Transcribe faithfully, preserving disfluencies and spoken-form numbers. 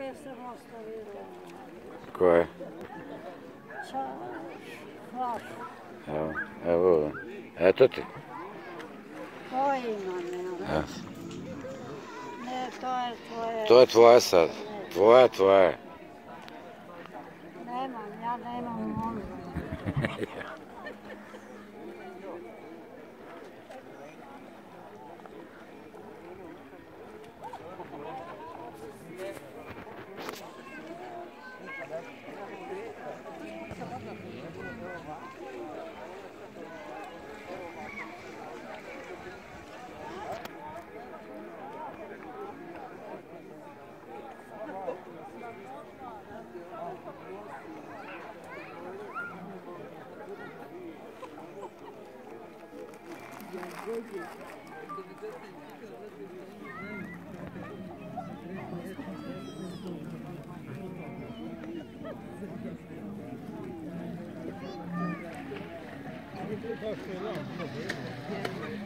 koje sam ostavila. Koje? Flaš. Evo, evo, eto ti. To ima, ne. Ne, to je tvoje. To je tvoje sad. Tvoje, tvoje. Nemam, ja nemam možda. Thank you.